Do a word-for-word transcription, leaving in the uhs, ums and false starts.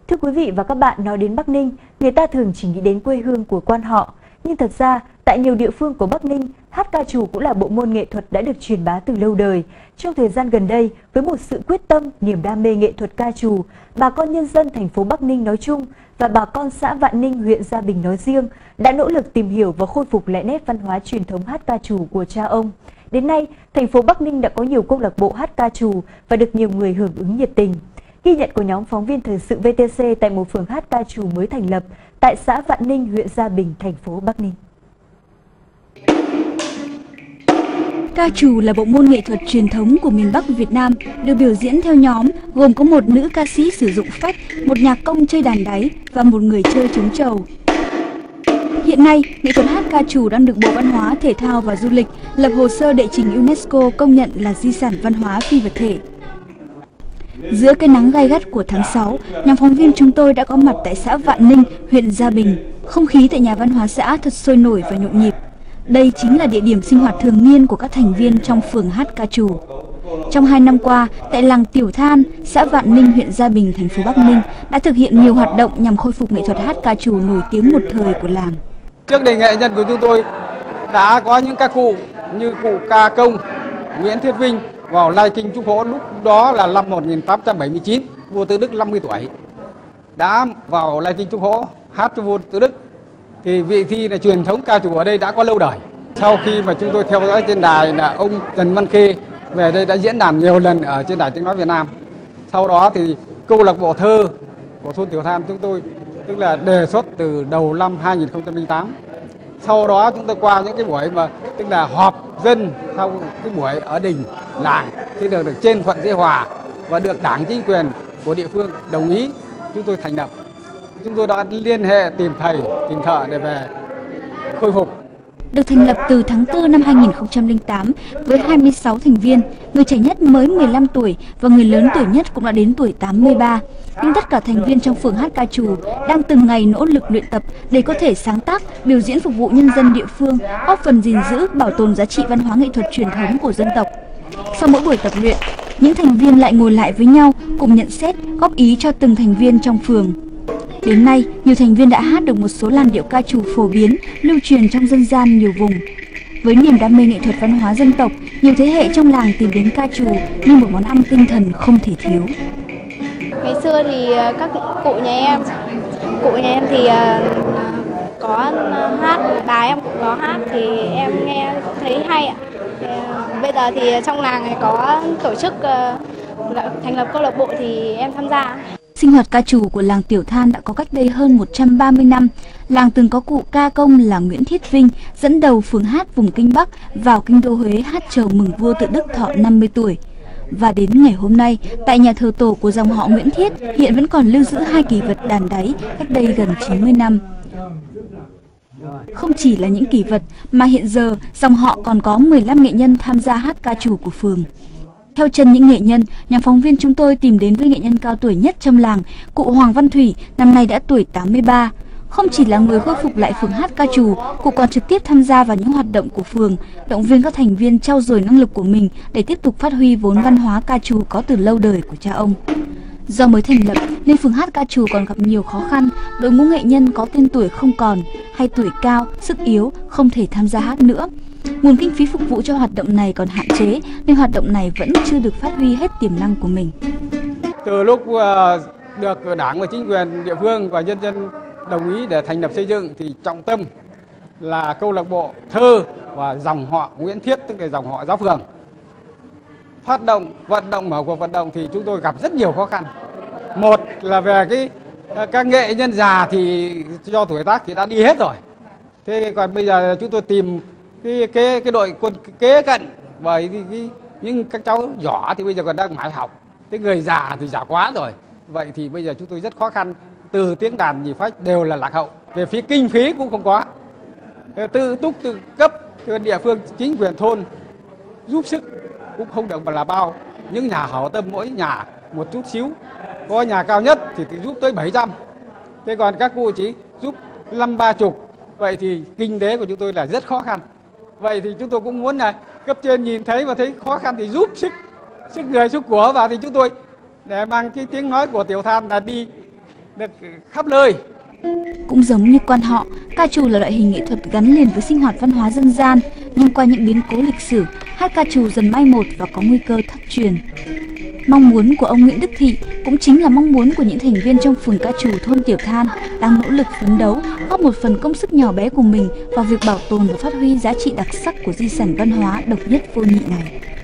Thưa quý vị và các bạn, nói đến Bắc Ninh, người ta thường chỉ nghĩ đến quê hương của quan họ. Nhưng thật ra, tại nhiều địa phương của Bắc Ninh, hát ca trù cũng là bộ môn nghệ thuật đã được truyền bá từ lâu đời. Trong thời gian gần đây, với một sự quyết tâm, niềm đam mê nghệ thuật ca trù, bà con nhân dân thành phố Bắc Ninh nói chung và bà con xã Vạn Ninh, huyện Gia Bình nói riêng đã nỗ lực tìm hiểu và khôi phục lại nét văn hóa truyền thống hát ca trù của cha ông. Đến nay, thành phố Bắc Ninh đã có nhiều câu lạc bộ hát ca trù và được nhiều người hưởng ứng nhiệt tình. Ghi nhận của nhóm phóng viên thời sự vê tê xê tại một phường hát ca trù mới thành lập tại xã Vạn Ninh, huyện Gia Bình, thành phố Bắc Ninh. Ca trù là bộ môn nghệ thuật truyền thống của miền Bắc Việt Nam, được biểu diễn theo nhóm gồm có một nữ ca sĩ sử dụng phách, một nhạc công chơi đàn đáy và một người chơi trống trầu. Hiện nay, nghệ thuật hát ca trù đang được Bộ Văn hóa, Thể thao và Du lịch lập hồ sơ đệ trình UNESCO công nhận là di sản văn hóa phi vật thể. Giữa cái nắng gay gắt của tháng sáu, nhóm phóng viên chúng tôi đã có mặt tại xã Vạn Ninh, huyện Gia Bình. Không khí tại nhà văn hóa xã thật sôi nổi và nhộn nhịp. Đây chính là địa điểm sinh hoạt thường niên của các thành viên trong phường hát ca trù. Trong hai năm qua, tại làng Tiểu Than, xã Vạn Ninh, huyện Gia Bình, thành phố Bắc Ninh đã thực hiện nhiều hoạt động nhằm khôi phục nghệ thuật hát ca trù nổi tiếng một thời của làng. Trước đây nghệ nhân của chúng tôi đã có những ca cụ như cụ Ca Công, Nguyễn Thiết Vinh vào Lai Kinh Trúc Hỗ, lúc đó là năm một nghìn tám trăm bảy mươi chín, vua Tự Đức năm mươi tuổi đã vào Lai Kinh Trúc Hỗ hát cho vua Tự Đức. Thì vị thi là truyền thống ca trù ở đây đã có lâu đời. Sau khi mà chúng tôi theo dõi trên đài là ông Trần Văn Khê về đây đã diễn đàn nhiều lần ở trên đài Tiếng nói Việt Nam. Sau đó thì câu lạc bộ thơ của thôn Tiểu Than chúng tôi tức là đề xuất từ đầu năm hai nghìn không trăm lẻ tám. Sau đó chúng tôi qua những cái buổi mà tức là họp dân sau cái buổi ở đình làng thì được được trên Thuận Dễ Hòa và được đảng chính quyền của địa phương đồng ý, chúng tôi thành lập. Chúng tôi đã liên hệ tìm thầy, tìm thợ để về khôi phục. Được thành lập từ tháng tư năm hai nghìn không trăm lẻ tám với hai mươi sáu thành viên, người trẻ nhất mới mười lăm tuổi và người lớn tuổi nhất cũng đã đến tuổi tám mươi ba. Nhưng tất cả thành viên trong phường hát ca trù đang từng ngày nỗ lực luyện tập để có thể sáng tác, biểu diễn phục vụ nhân dân địa phương, góp phần gìn giữ, bảo tồn giá trị văn hóa nghệ thuật truyền thống của dân tộc. Sau mỗi buổi tập luyện, những thành viên lại ngồi lại với nhau cùng nhận xét, góp ý cho từng thành viên trong phường. Đến nay, nhiều thành viên đã hát được một số làn điệu ca trù phổ biến, lưu truyền trong dân gian nhiều vùng. Với niềm đam mê nghệ thuật văn hóa dân tộc, nhiều thế hệ trong làng tìm đến ca trù như một món ăn tinh thần không thể thiếu. Ngày xưa thì các cụ nhà em, cụ nhà em thì có hát, bà em cũng có hát thì em nghe thấy hay ạ. Bây giờ thì trong làng này có tổ chức thành lập câu lạc bộ thì em tham gia. Sinh hoạt ca trù của làng Tiểu Than đã có cách đây hơn một trăm ba mươi năm. Làng từng có cụ Ca Công là Nguyễn Thiết Vinh dẫn đầu phường hát vùng Kinh Bắc vào kinh đô Huế hát chầu mừng vua Tự Đức thọ năm mươi tuổi. Và đến ngày hôm nay, tại nhà thờ tổ của dòng họ Nguyễn Thiết hiện vẫn còn lưu giữ hai kỷ vật đàn đáy cách đây gần chín mươi năm. Không chỉ là những kỷ vật mà hiện giờ dòng họ còn có mười lăm nghệ nhân tham gia hát ca trù của phường. Theo chân những nghệ nhân, nhóm phóng viên chúng tôi tìm đến với nghệ nhân cao tuổi nhất trong làng, cụ Hoàng Văn Thủy, năm nay đã tuổi tám mươi ba. Không chỉ là người khôi phục lại phường hát ca trù, cụ còn trực tiếp tham gia vào những hoạt động của phường, động viên các thành viên trau dồi năng lực của mình để tiếp tục phát huy vốn văn hóa ca trù có từ lâu đời của cha ông. Do mới thành lập nên phường hát ca trù còn gặp nhiều khó khăn, đội ngũ nghệ nhân có tên tuổi không còn, hay tuổi cao, sức yếu, không thể tham gia hát nữa. Nguồn kinh phí phục vụ cho hoạt động này còn hạn chế nên hoạt động này vẫn chưa được phát huy hết tiềm năng của mình. Từ lúc được Đảng và chính quyền địa phương và nhân dân đồng ý để thành lập xây dựng thì trọng tâm là câu lạc bộ thơ và dòng họ Nguyễn Thiết, tức là dòng họ Giáo Phường. Phát động, vận động, mở cuộc vận động thì chúng tôi gặp rất nhiều khó khăn. Một là về cái các nghệ nhân già thì do tuổi tác thì đã đi hết rồi. Thế còn bây giờ chúng tôi tìm cái cái cái đội quân kế cận, bởi vì cái, những các cháu nhỏ thì bây giờ còn đang mãi học, cái người già thì già quá rồi. Vậy thì bây giờ chúng tôi rất khó khăn, từ tiếng đàn nhị phách đều là lạc hậu, về phía kinh phí cũng không có. Tự túc tự cấp từ địa phương chính quyền thôn giúp sức cũng không được mà là bao. Những nhà hảo tâm mỗi nhà một chút xíu, có nhà cao nhất thì, thì giúp tới bảy trăm, thế còn các cụ chỉ giúp năm ba chục. Vậy thì kinh tế của chúng tôi là rất khó khăn. Vậy thì chúng tôi cũng muốn là cấp trên nhìn thấy và thấy khó khăn thì giúp sức sức người sức của vào, thì chúng tôi để mang cái tiếng nói của Tiểu Than là đi được khắp nơi. Cũng giống như quan họ, ca trù là loại hình nghệ thuật gắn liền với sinh hoạt văn hóa dân gian, nhưng qua những biến cố lịch sử, hát ca trù dần mai một và có nguy cơ thất truyền. Mong muốn của ông Nguyễn Đức Thị cũng chính là mong muốn của những thành viên trong phường ca trù thôn Tiểu Than đang nỗ lực phấn đấu, góp một phần công sức nhỏ bé của mình vào việc bảo tồn và phát huy giá trị đặc sắc của di sản văn hóa độc nhất vô nhị này.